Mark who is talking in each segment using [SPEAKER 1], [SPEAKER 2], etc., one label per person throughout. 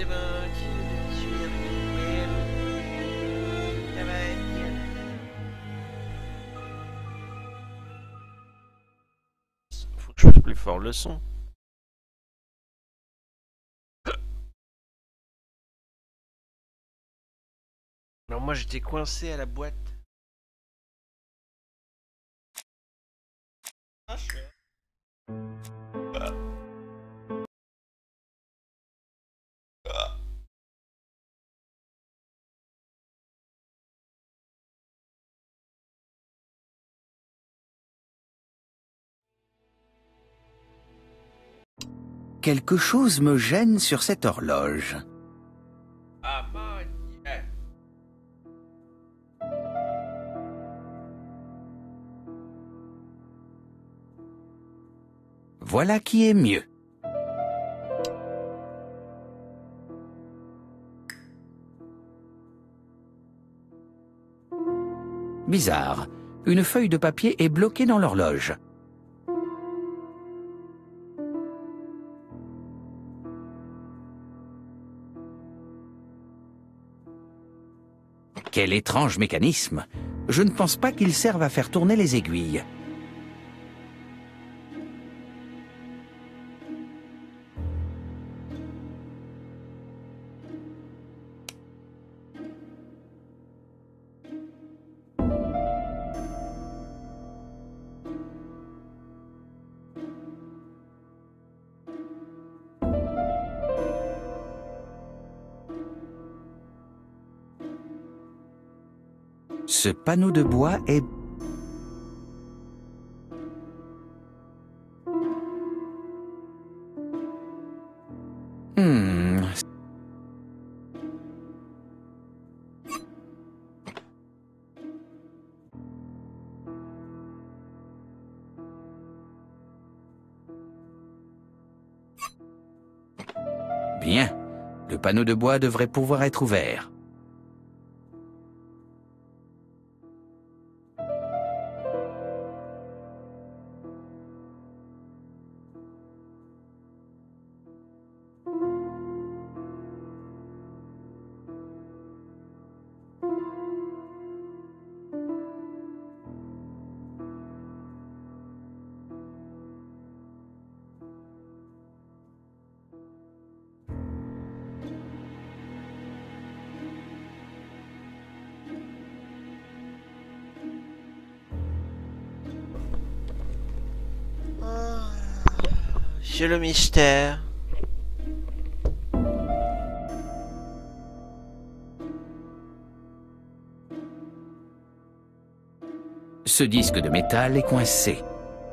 [SPEAKER 1] Faut que je fasse plus fort le son. Alors moi j'étais coincé à la boîte.
[SPEAKER 2] Quelque chose me gêne sur cette horloge.
[SPEAKER 1] Ah man, yeah.
[SPEAKER 2] Voilà qui est mieux. Bizarre, une feuille de papier est bloquée dans l'horloge. Quel étrange mécanisme! Je ne pense pas qu'il serve à faire tourner les aiguilles. Ce panneau de bois est... Bien, le panneau de bois devrait pouvoir être ouvert.
[SPEAKER 1] C'est le mystère.
[SPEAKER 2] Ce disque de métal est coincé.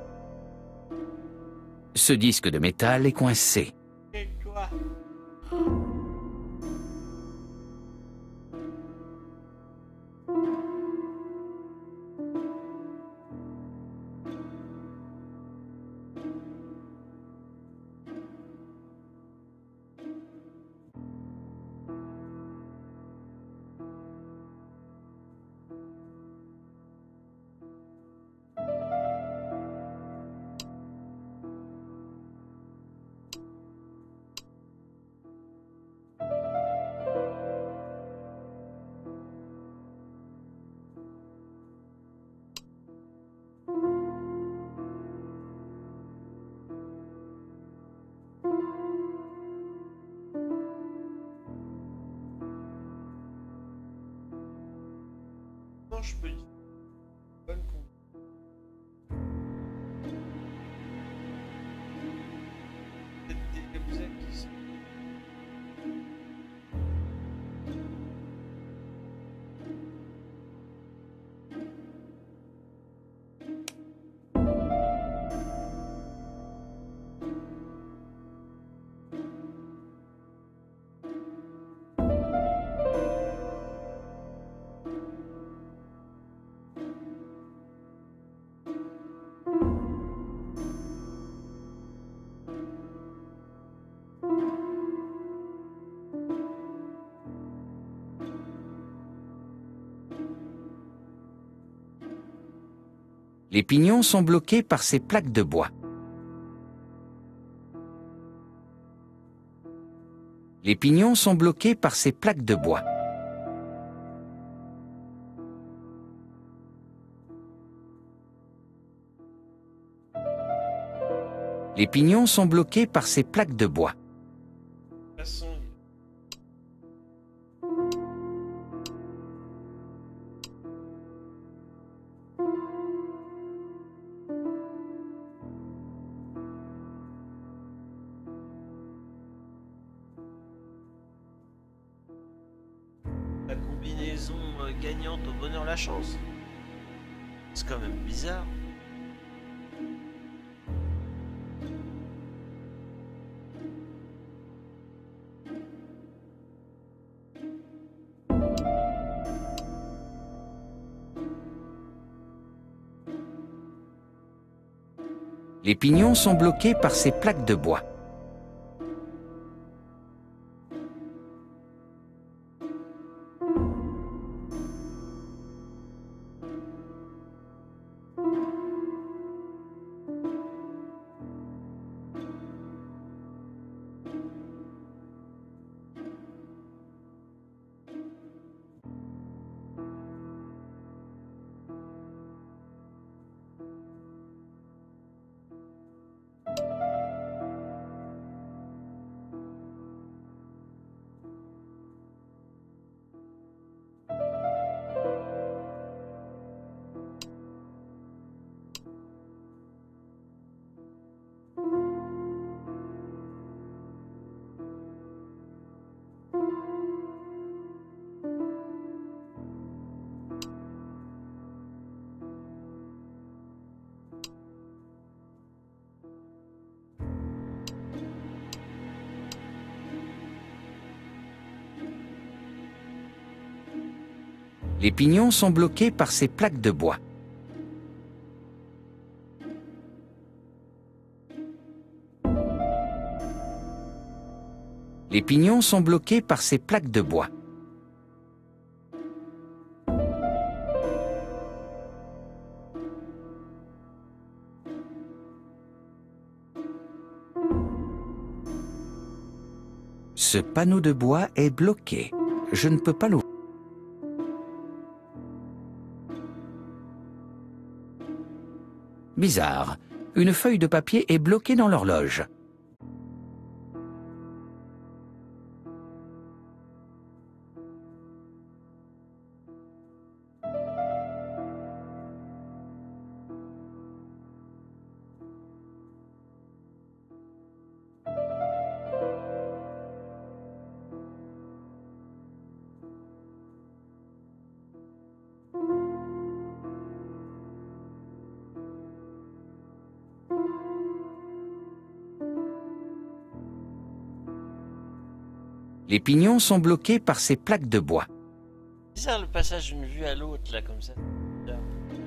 [SPEAKER 2] Ce disque de métal est coincé.
[SPEAKER 1] Et toi? Non, je peux dire. Bonne con. Peut-être des vous êtes qui sont.
[SPEAKER 2] Les pignons sont bloqués par ces plaques de bois. Les pignons sont bloqués par ces plaques de bois. Les pignons sont bloqués par ces plaques de bois.
[SPEAKER 1] Passons. La combinaison gagnante au bonheur la chance. C'est quand même bizarre.
[SPEAKER 2] Les pignons sont bloqués par ces plaques de bois. Les pignons sont bloqués par ces plaques de bois. Les pignons sont bloqués par ces plaques de bois. Ce panneau de bois est bloqué. Je ne peux pas l'ouvrir. Bizarre. Une feuille de papier est bloquée dans l'horloge. Les pignons sont bloqués par ces plaques de bois.
[SPEAKER 1] Bizarre le passage d'une vue à l'autre là comme ça. Bizarre.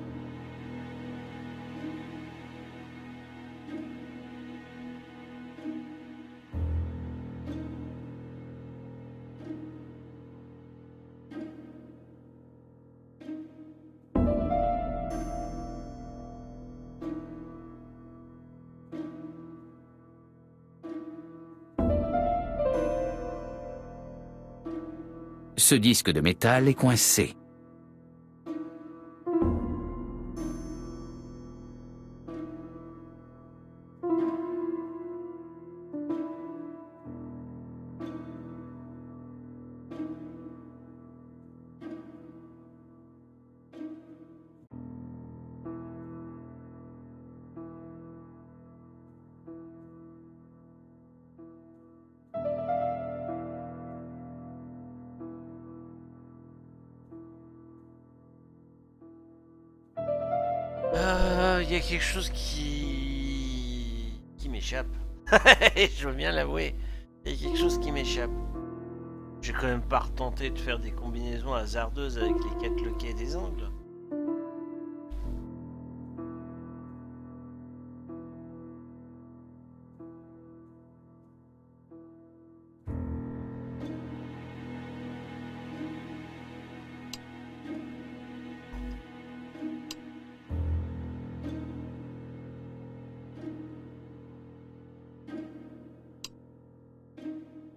[SPEAKER 2] Ce disque de métal est coincé.
[SPEAKER 1] Il y a quelque chose qui m'échappe. Je veux bien l'avouer. Il y a quelque chose qui m'échappe. J'ai quand même pas retenté de faire des combinaisons hasardeuses avec les 4 loquets des angles.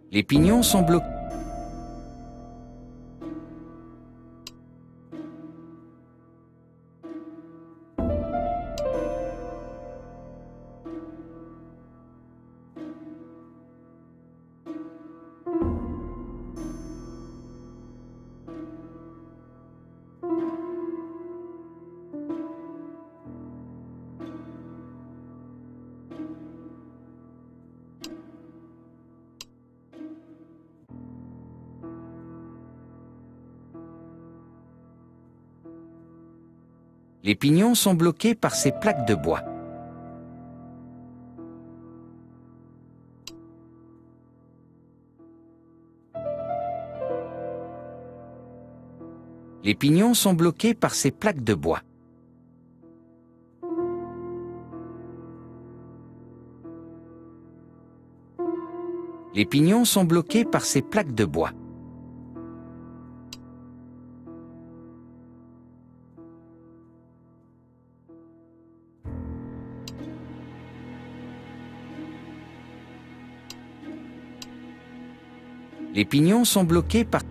[SPEAKER 2] Les pignons sont bloqués. Les pignons sont bloqués par ces plaques de bois. Les pignons sont bloqués par ces plaques de bois. Les pignons sont bloqués par ces plaques de bois. Les pignons sont bloqués par...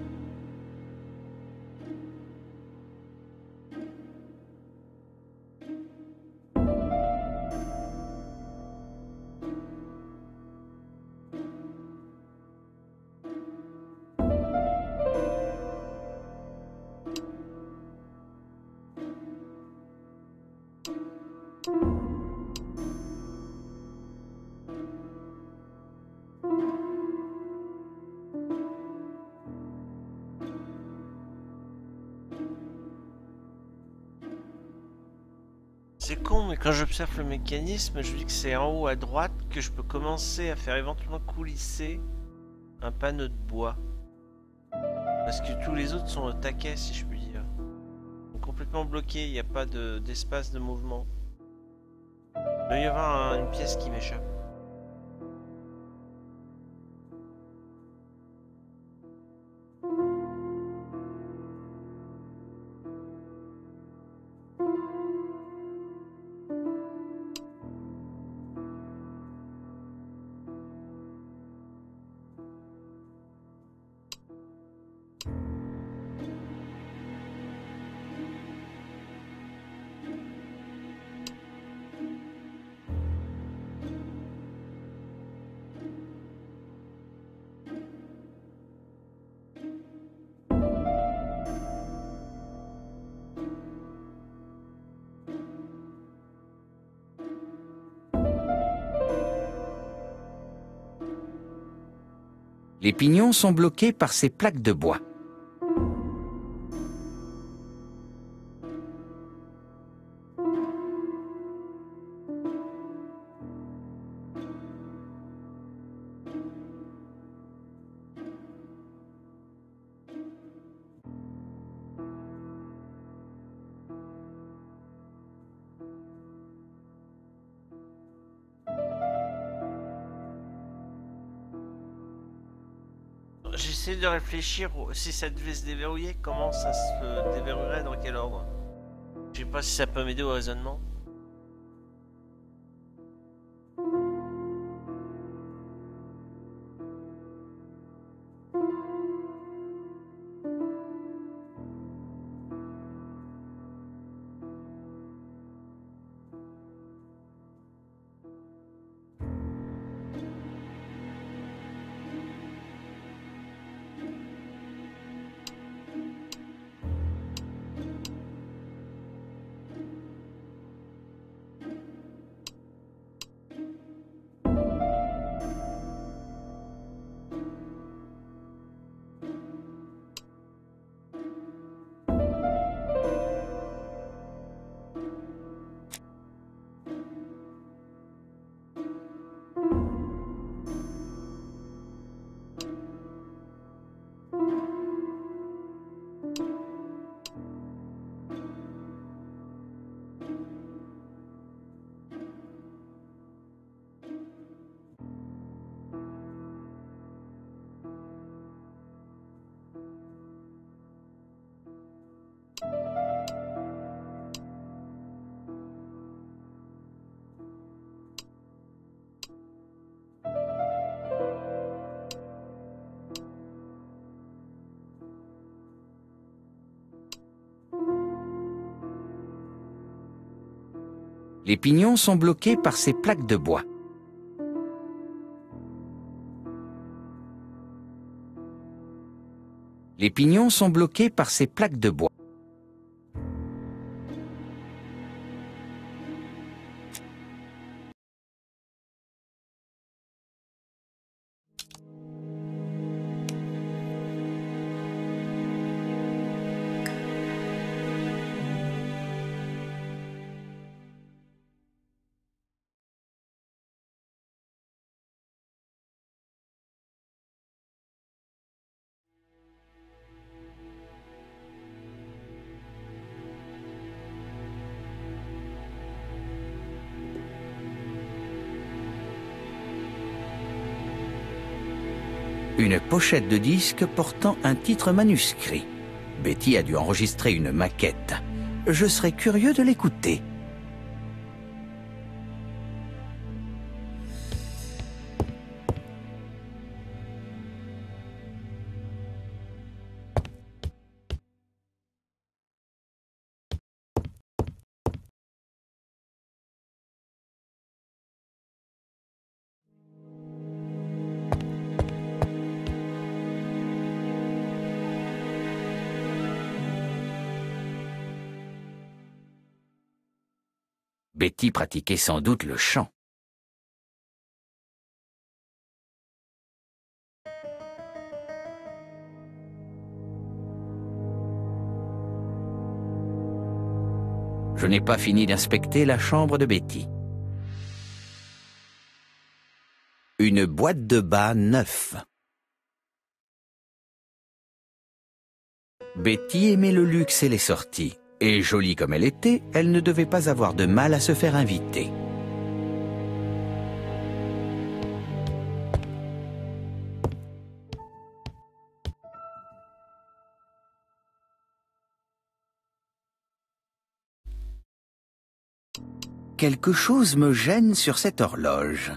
[SPEAKER 1] C'est con, mais quand j'observe le mécanisme, je dis que c'est en haut à droite que je peux commencer à faire éventuellement coulisser un panneau de bois. Parce que tous les autres sont au taquet, si je puis dire. Ils sont complètement bloqués, il n'y a pas d'espace de mouvement. Il doit y avoir une pièce qui m'échappe.
[SPEAKER 2] Les pignons sont bloqués par ces plaques de bois.
[SPEAKER 1] J'essaie de réfléchir si ça devait se déverrouiller, comment ça se déverrouillerait, dans quel ordre. Je sais pas si ça peut m'aider au raisonnement.
[SPEAKER 2] Les pignons sont bloqués par ces plaques de bois. Les pignons sont bloqués par ces plaques de bois. Une pochette de disque portant un titre manuscrit. Betty a dû enregistrer une maquette. Je serais curieux de l'écouter. Betty pratiquait sans doute le chant. Je n'ai pas fini d'inspecter la chambre de Betty. Une boîte de bas neuf. Betty aimait le luxe et les sorties. Et jolie comme elle était, elle ne devait pas avoir de mal à se faire inviter. Quelque chose me gêne sur cette horloge.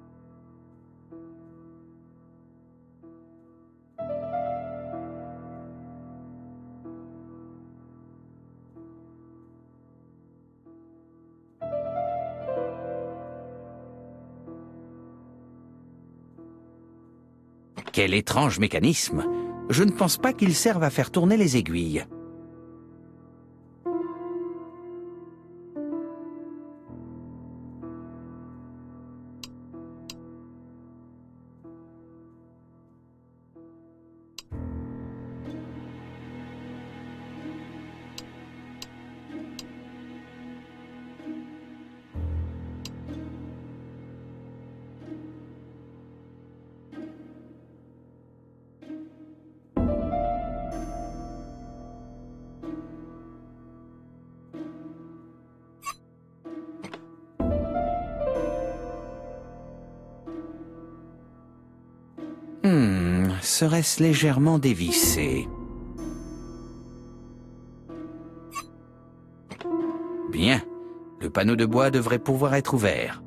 [SPEAKER 2] Quel étrange mécanisme! Je ne pense pas qu'il serve à faire tourner les aiguilles. Serait-ce légèrement dévissé? Bien, le panneau de bois devrait pouvoir être ouvert.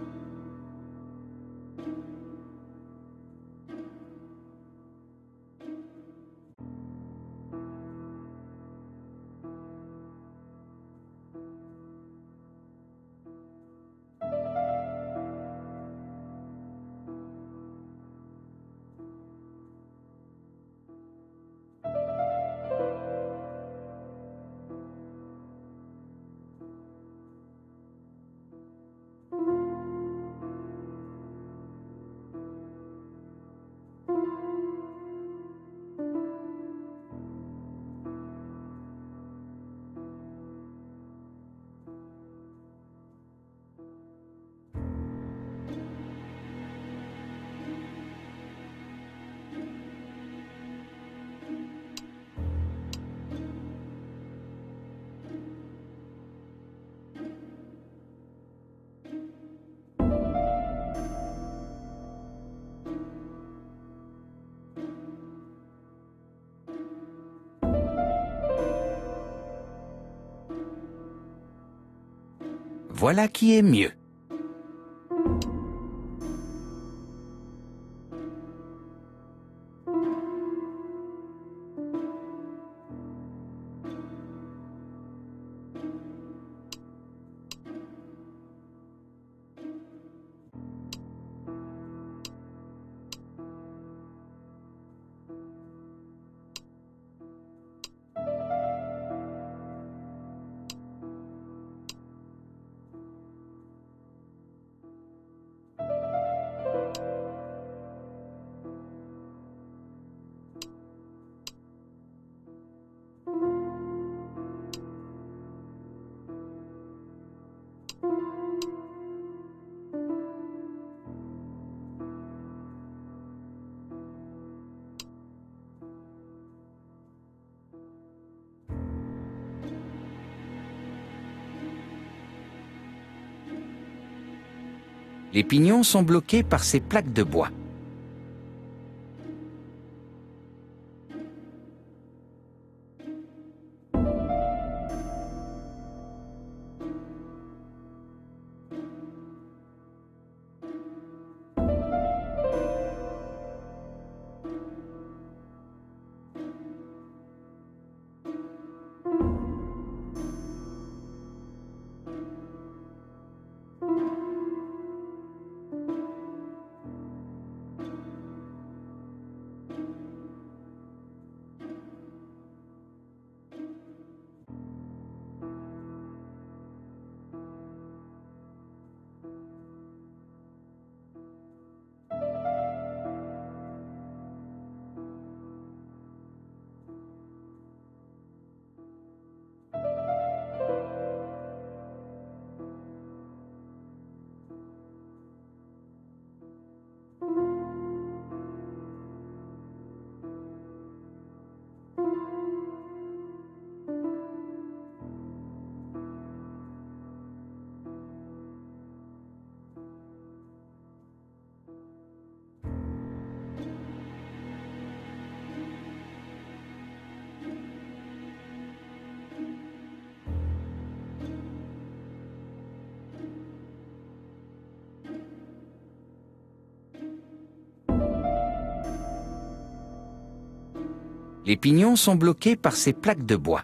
[SPEAKER 2] Voilà qui est mieux. Les pignons sont bloqués par ces plaques de bois. Les pignons sont bloqués par ces plaques de bois.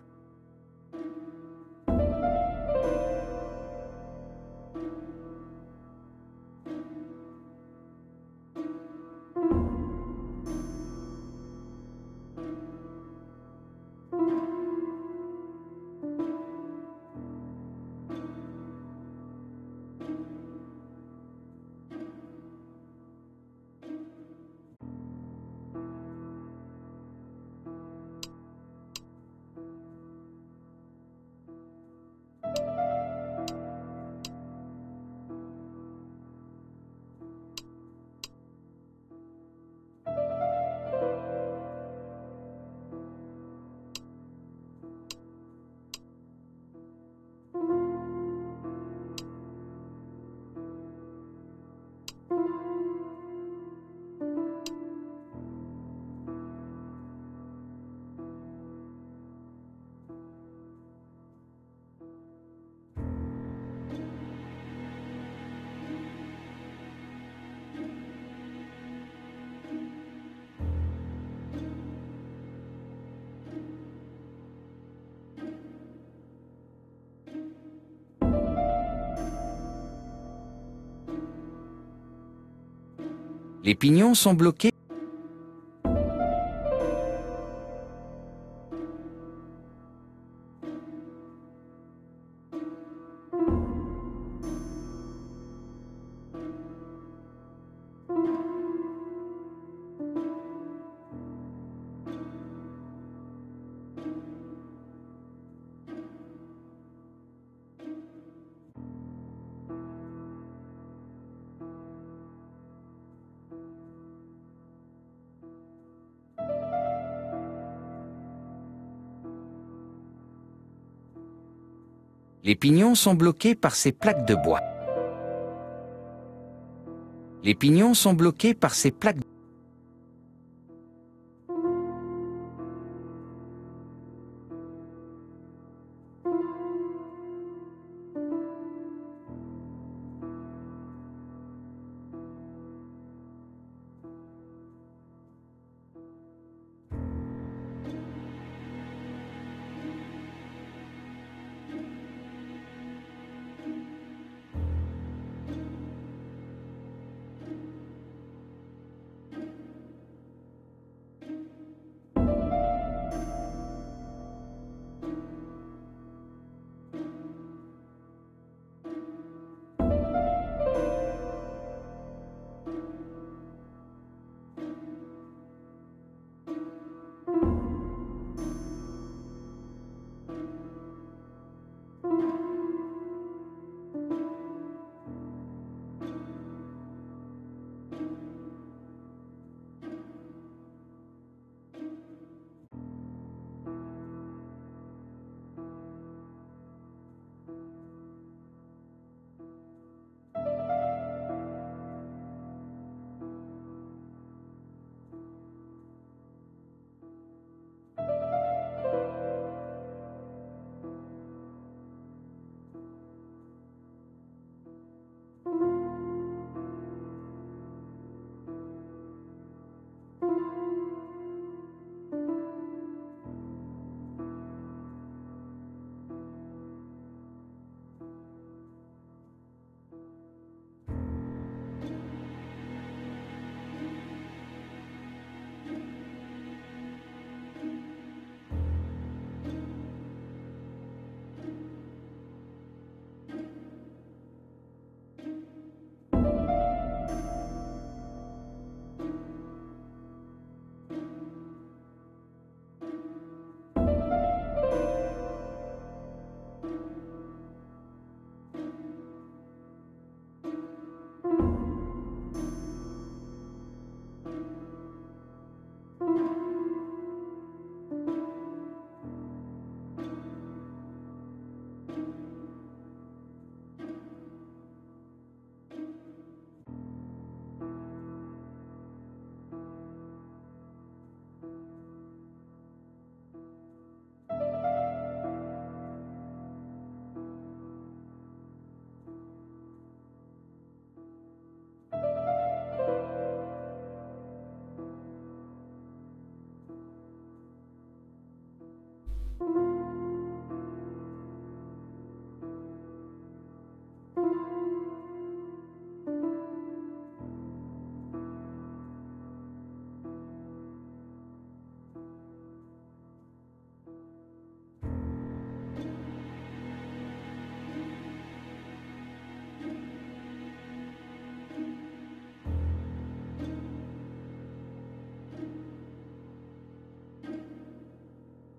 [SPEAKER 2] Les pignons sont bloqués. Les pignons sont bloqués par ces plaques de bois. Les pignons sont bloqués par ces plaques.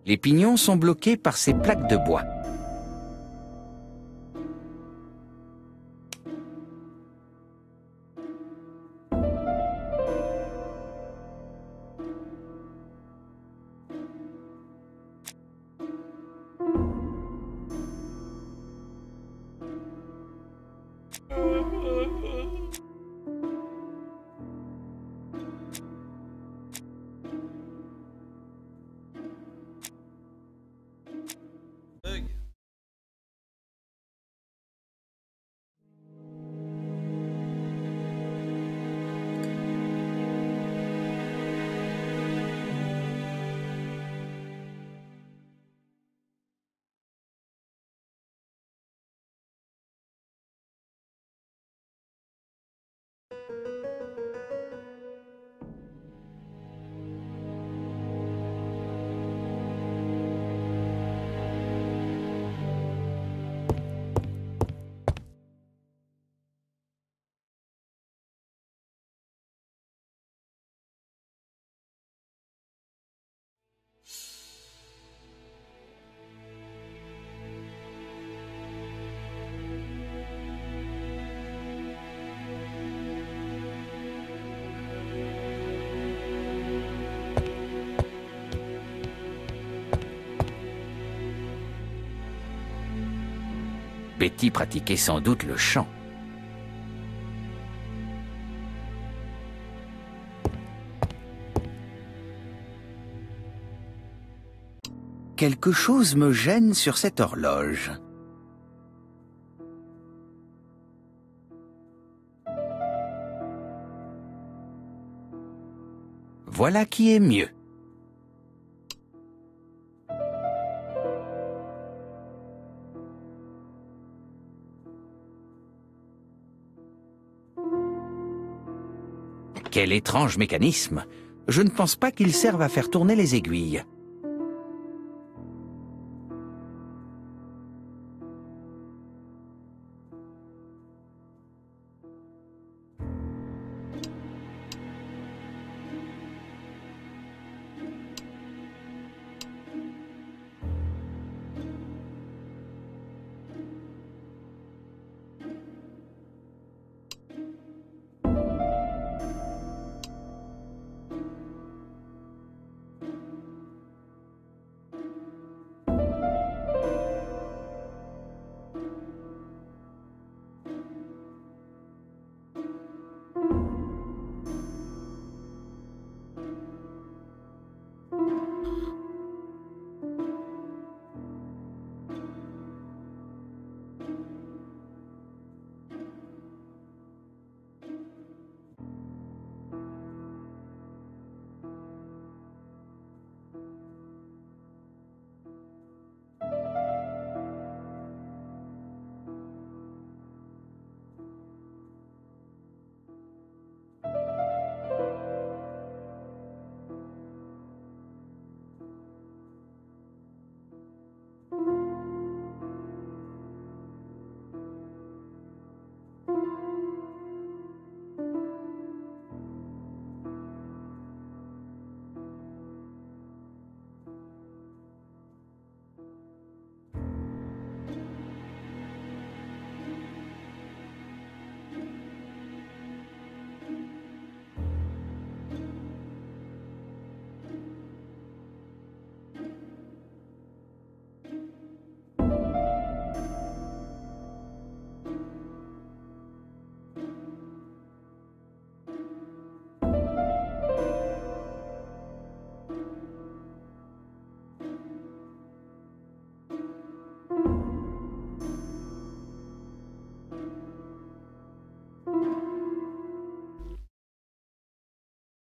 [SPEAKER 2] Les pignons sont bloqués par ces plaques de bois. Betty pratiquait sans doute le chant. Quelque chose me gêne sur cette horloge. Voilà qui est mieux. Quel étrange mécanisme! Je ne pense pas qu'il serve à faire tourner les aiguilles.